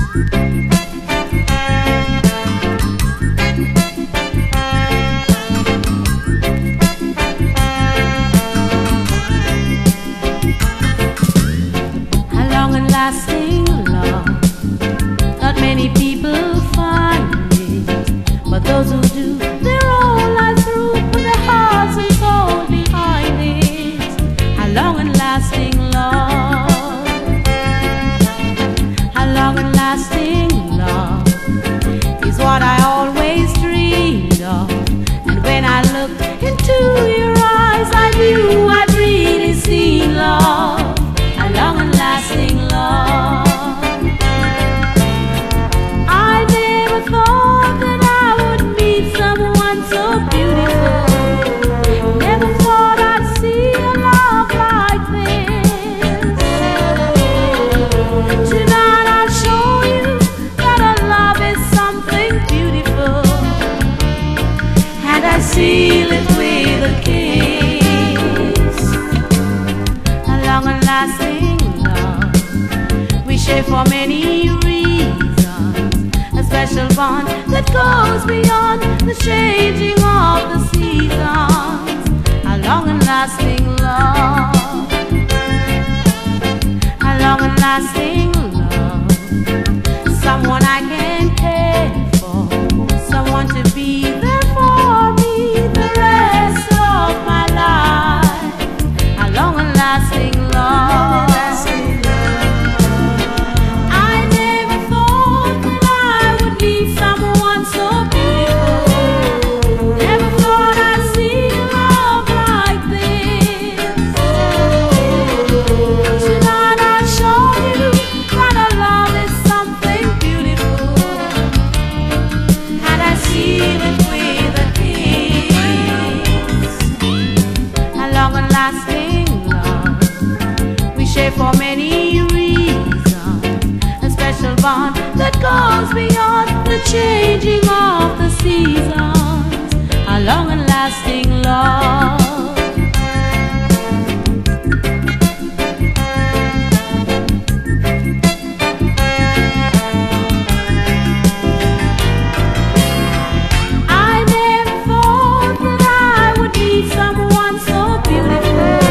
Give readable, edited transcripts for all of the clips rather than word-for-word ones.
Lasting love, not many people find it, but those who do, their whole life through, put their hearts and soul behind it. A long and lasting love, a long and lasting love is what I always dreamed of. And when I looked into your eyes, I knew I'd really seen love, a long and lasting love. I never thought that I would meet someone so beautiful. Never thought I'd see a love like this. Tonight I'll show you that a love is something beautiful, and I seal it with a kiss. A long and lasting for many reasons, a special bond that goes beyond the changing of the seasons. A long and lasting love, a long and lasting love, someone I can care for, someone to be there for me the rest of my life. A long and lasting love. For many reasons, a special bond that goes beyond the changing of the seasons. A long and lasting love. I never thought that I would meet someone so beautiful.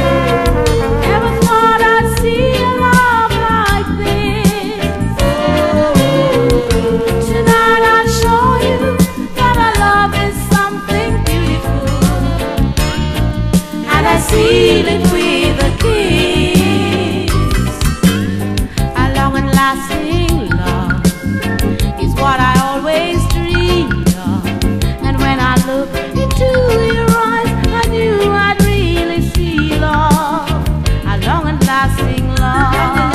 Seal it with a kiss. A long and lasting love is what I always dreamed of. And when I looked into your eyes, I knew I'd really see love. A long and lasting love,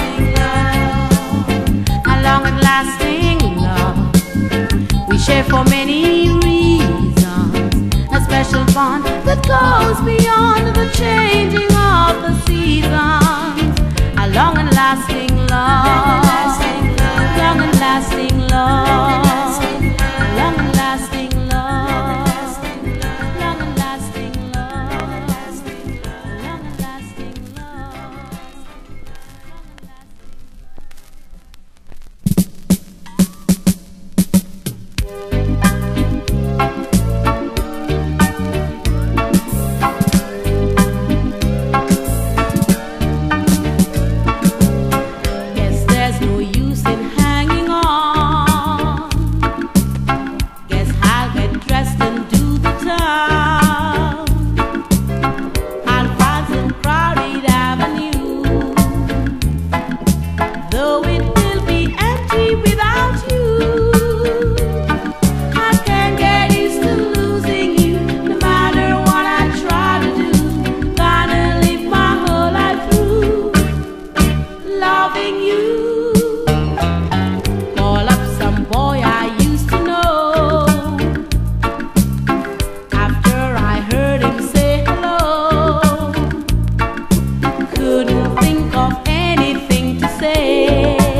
a long and lasting love. We share for many reasons, a special bond that goes beyond the changing of the seasons. A long and lasting love, long and lasting love, long and lasting love, long and lasting love, long and lasting love. Couldn't think of anything to say.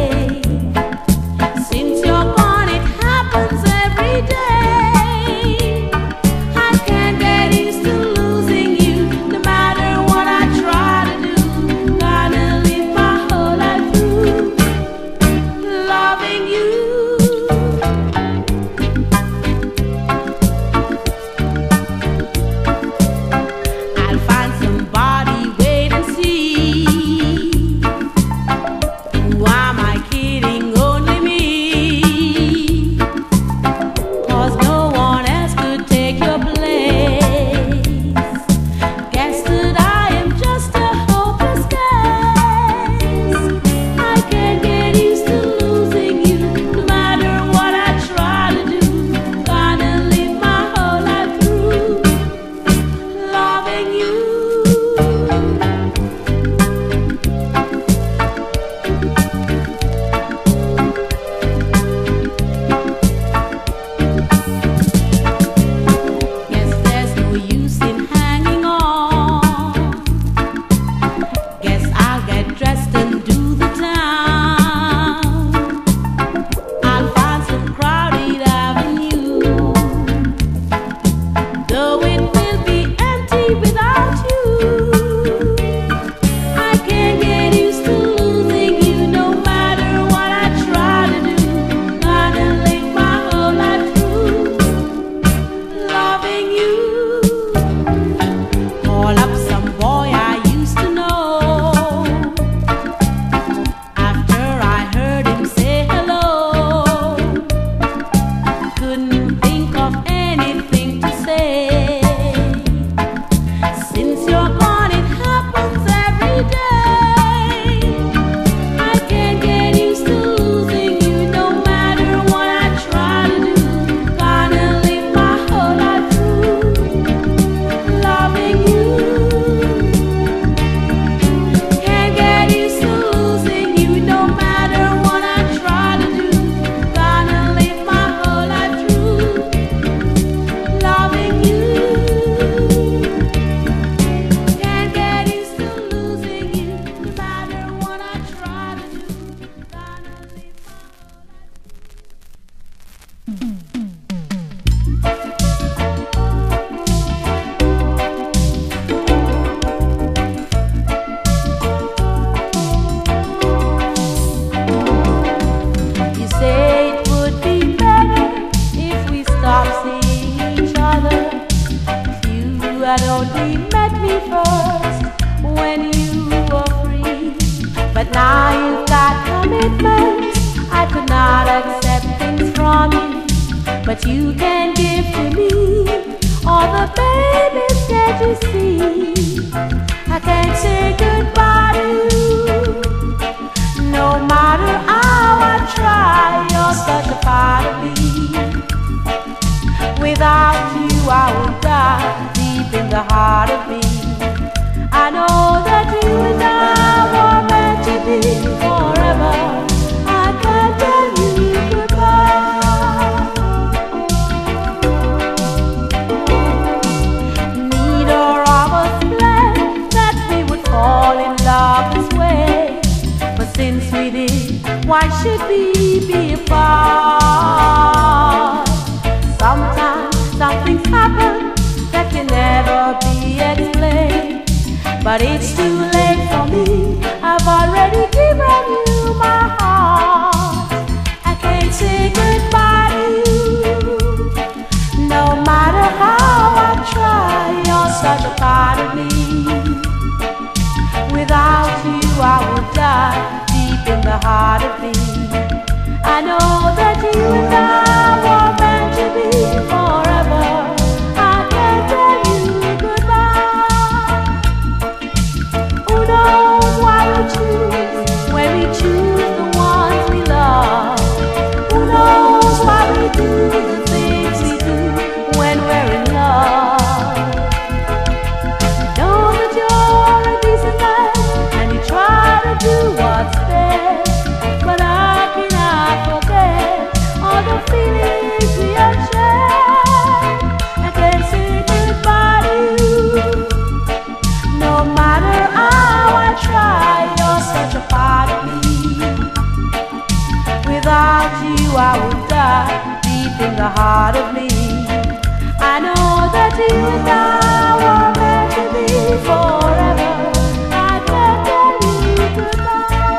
we met me first when you were free. But now you've got commitments, I could not accept things from you. But you can give to me all the babies that you see. I can't say goodbye to you, no matter how I try. You're such a part of me. Without you I would die deep in the heart of me. I know that you and I were meant to be forever. I can't tell you goodbye. Neither of us planned that we would fall in love this way, but since we did, why should we be apart? Sometimes something happens that can never be explained, but it's too late for me. I've already given you my heart. I can't say goodbye to you, no matter how I try. You're such a part of me. Without you I would die deep in the heart of me. I know that you and I were meant to be forever. I can't tell you goodbye. Who knows why we choose when we choose the ones we love? Who knows why we do the things we do when we're in love? Know that you're a decent man and you try to do what's best, but I cannot forget all the feelings we have shared. I can't say goodbye to you, no matter how I try. You're such a part of me. Without you I would die deep in the heart of me. I know that you and I were meant to be forever. I can't tell you goodbye.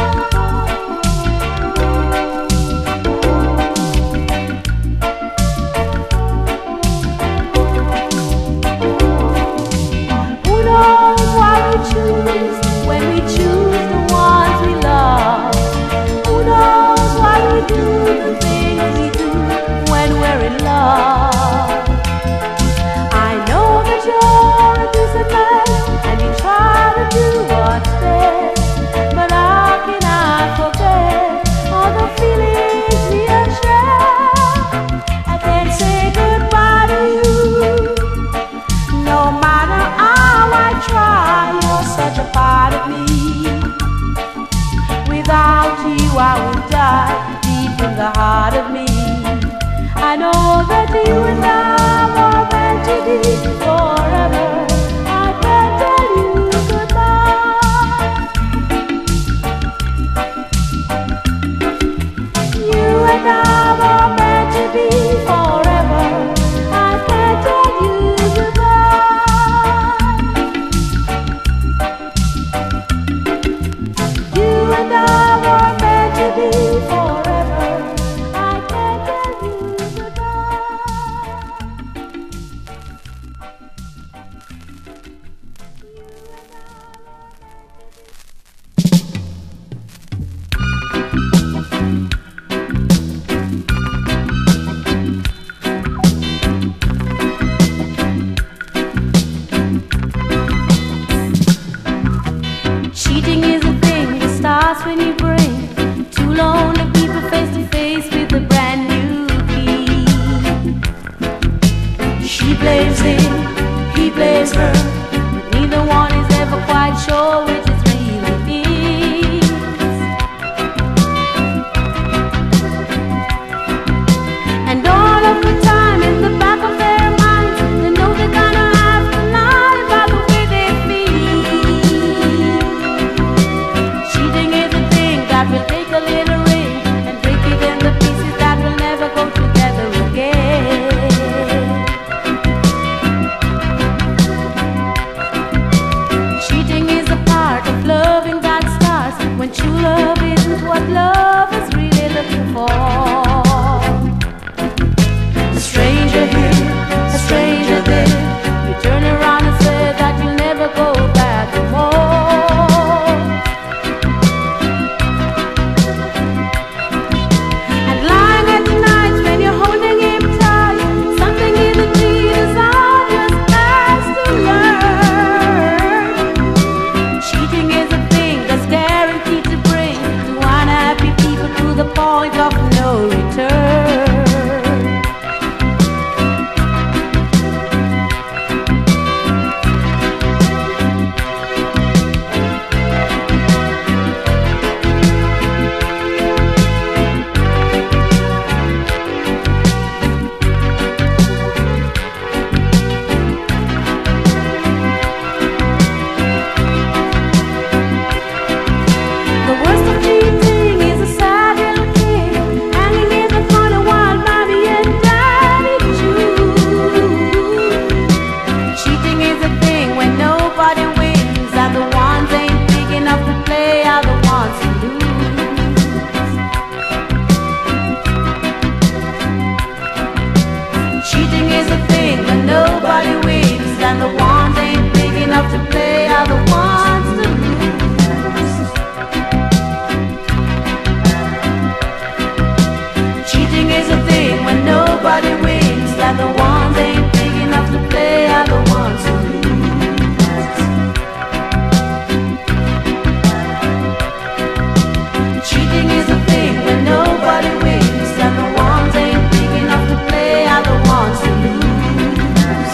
Who knows why we choose when we choose the ones we love? Who knows why we do the things we do when we're in love? I know that you're a decent man and you try to do what's best, but I cannot forget all the feelings we have shared. I can't say goodbye to you, no matter how I try. You're such a part of me. Without you I would die deep in the heart of me. I know that you and I were meant to be forever. I can't tell you goodbye. You and I were meant to be forever. I can't tell you goodbye. You and I were meant to be forever. I can't tell you goodbye. is a thing when nobody wins, and the ones ain't big enough to play are the ones to lose.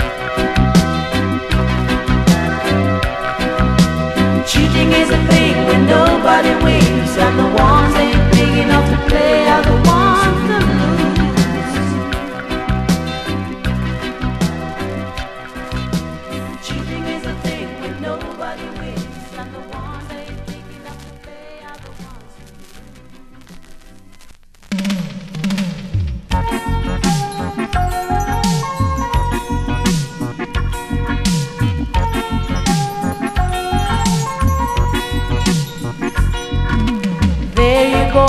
Cheating is a thing when nobody wins, and the ones ain't big enough to play are the ones to lose. Cheating is a thing when nobody wins, and the ones ain't big enough to play are the ones to There you go,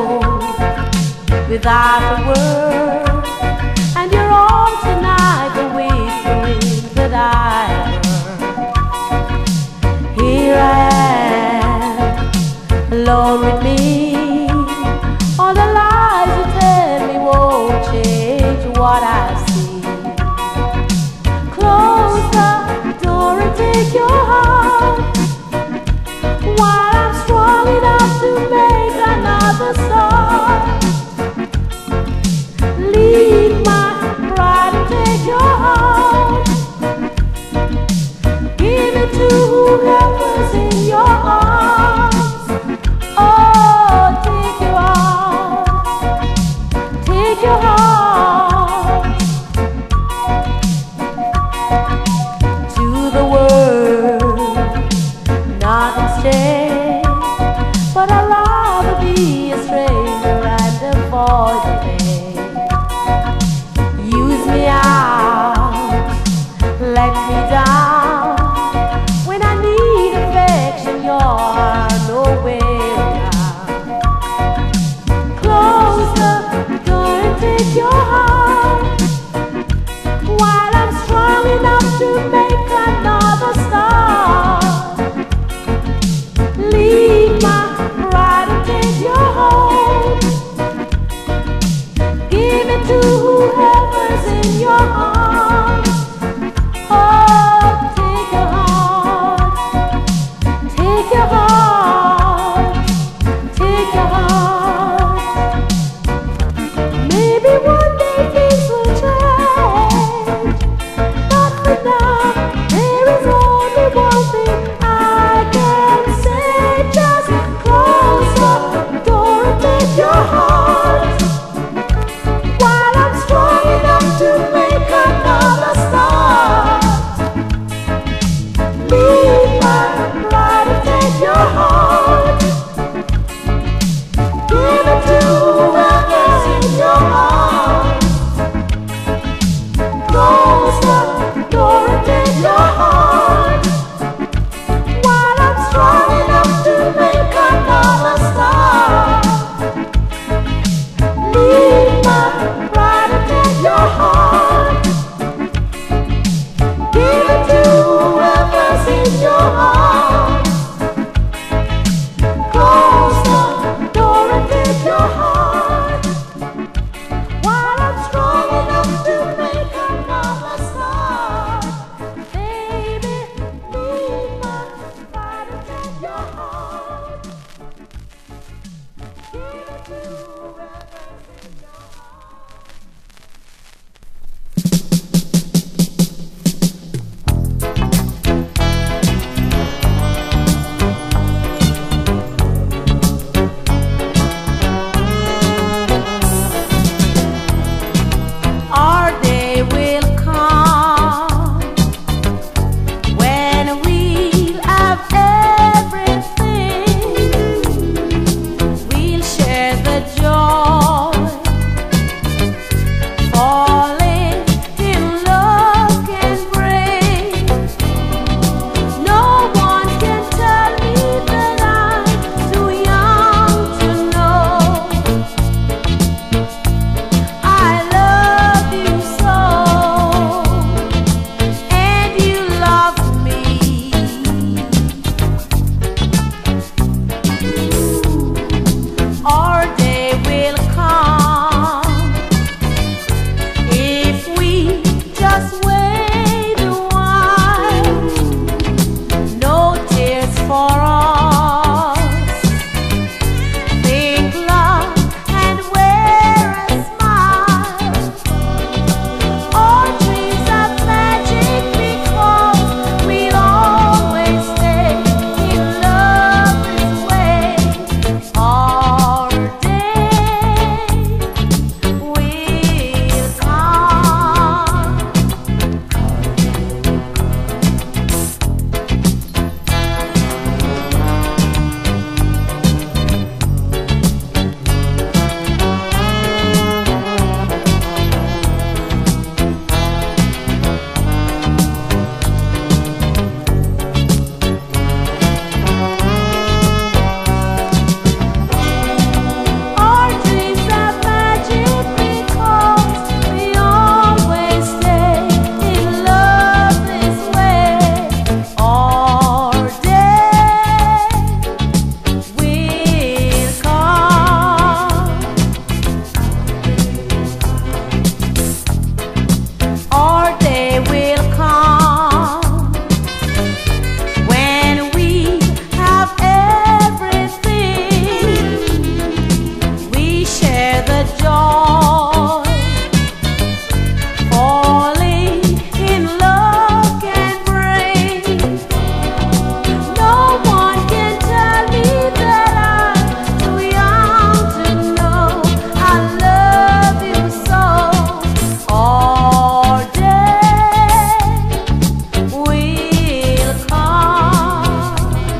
without a word, and you're on tonight the whispering that I heard. Here I am, alone with me. All the lies you tell me won't change what I see. Close the door and take your heart, while I'm strong enough to make another start. Leave my pride and take your heart. Give it to whoever's in your arms. Oh, take your heart, take your heart to the world. joy. Falling in love can bring. No one can tell me that I'm too young to know I love you so. All day will come.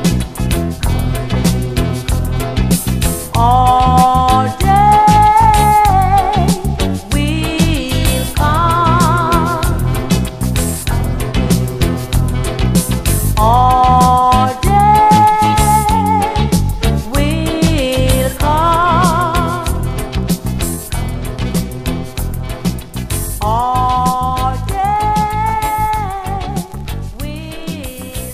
All day will come. All day will come. All day will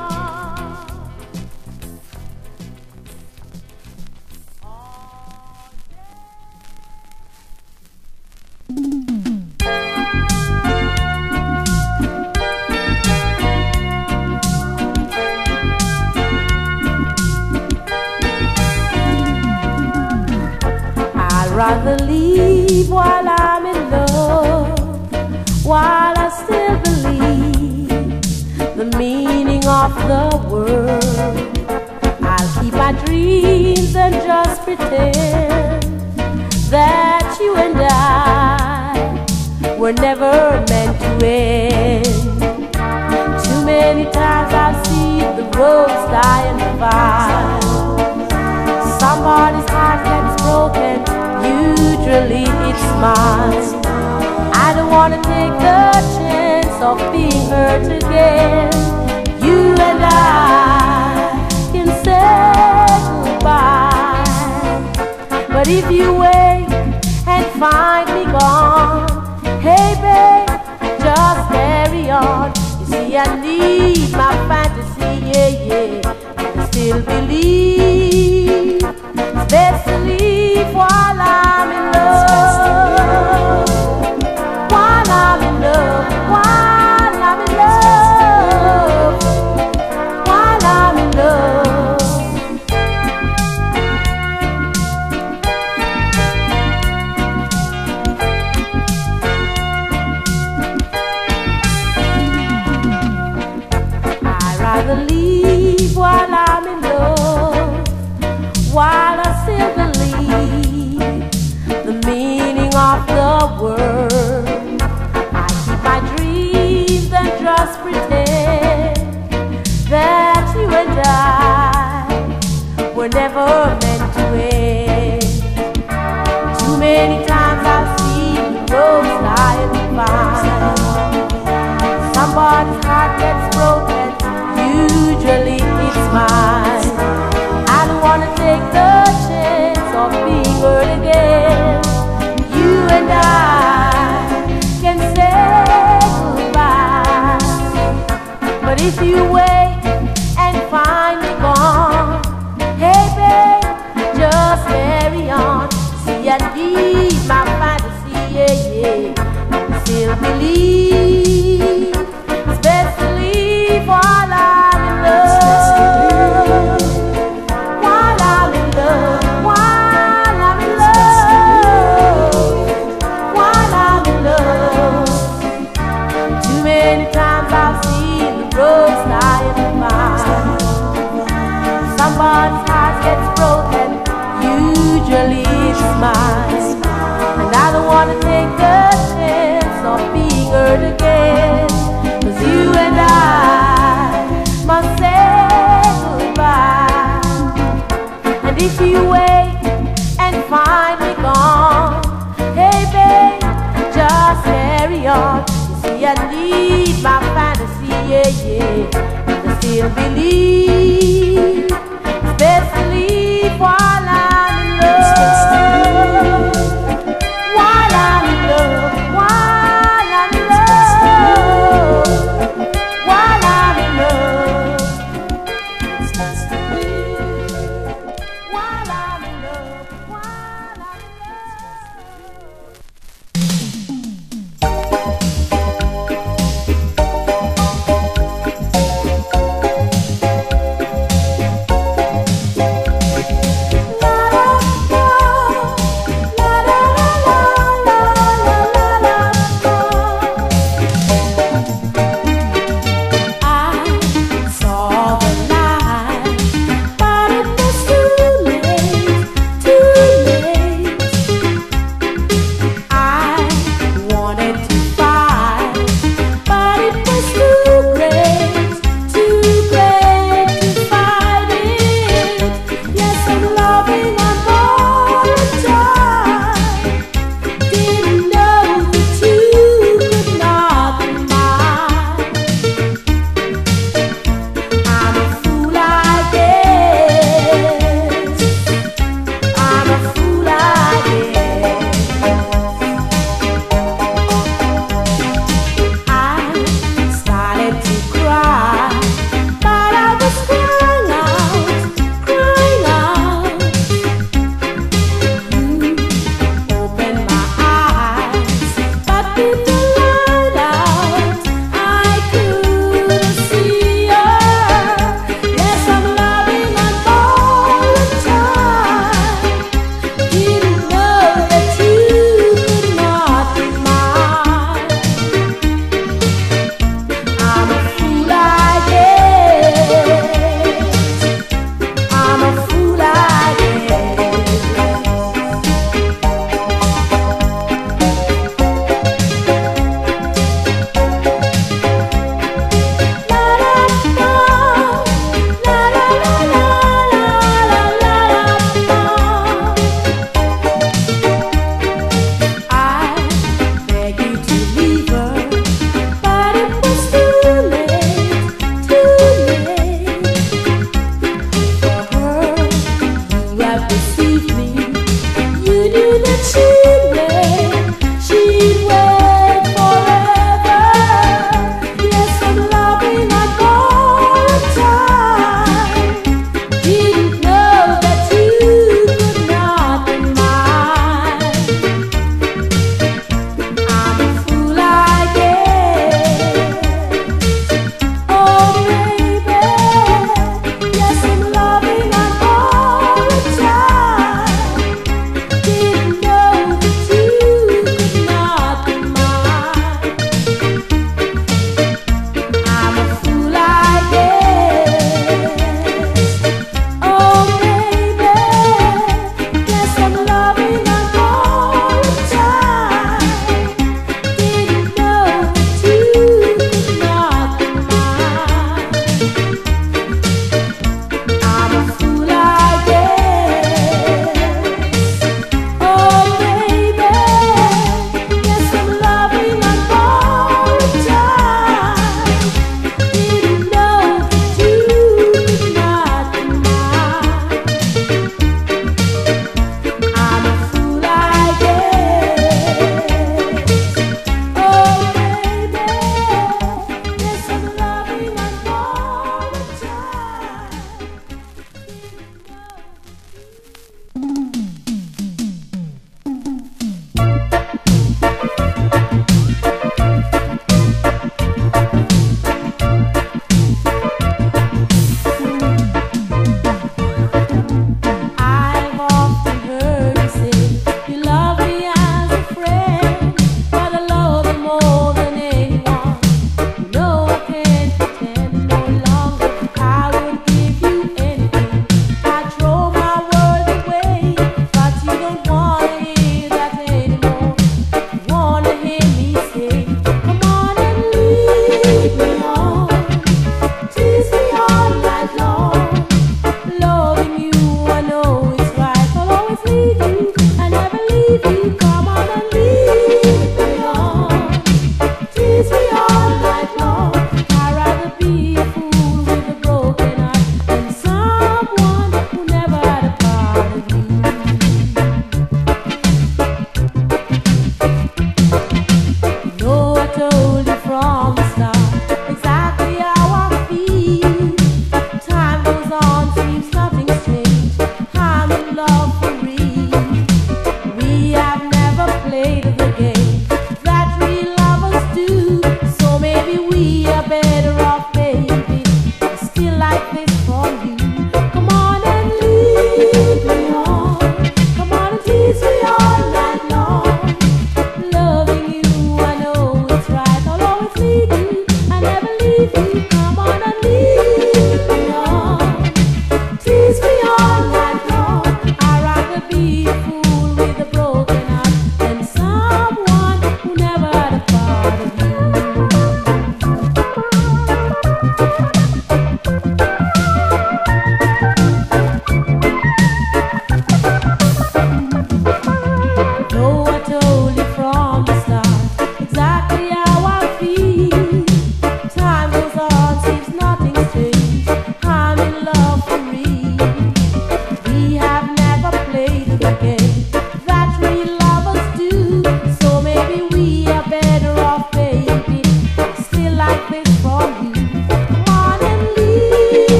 I'd rather leave while I'm in love, while I still believe the meaning of the word. I'll keep my dreams and just pretend that you and I were never meant to end. Too many times I've seen the roads die and divide. Somebody's heart gets broken, usually it's mine. I don't want to take the chance of being hurt again. You and I can say goodbye, but if you wait and find me gone, hey babe, just carry on. You see I need my fantasy, yeah, yeah, I still believe it's best to leave while I'm in love. While I'm in love, while I'm in love, while I'm in love. I'd rather leave while I'm in love, while I still believe the meaning of the word. I keep my dreams and just pretend that you and I were never meant to end. Too many times I've seen the roads lie and divide. Somebody's heart gets broken, usually it's mine. I don't want to take the chance of being hurt again. You and I can say goodbye, but if you wait and find me gone, hey babe, just carry on. See I need my fantasy, yeah, yeah, I still believe it's best to leave while I'm in love. While I'm in love, while I'm in love, while I'm in love. Too many times I've seen the roads lie and divide. Somebody's heart gets broken, usually it's mine. And I don't want to take the chance of being hurt again, 'cause you and I must say goodbye. And if you wait and find me gone, hey babe, just carry on. You see I need my fantasy, yeah, yeah, and I still believe it's best to leave while I'm in love. While I'm in love, while I'm in love, while I'm in love. It's best to leave while I'm in love, while I'm in love.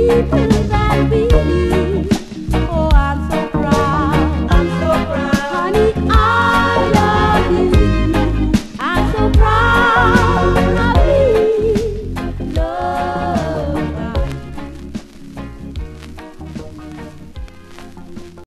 people.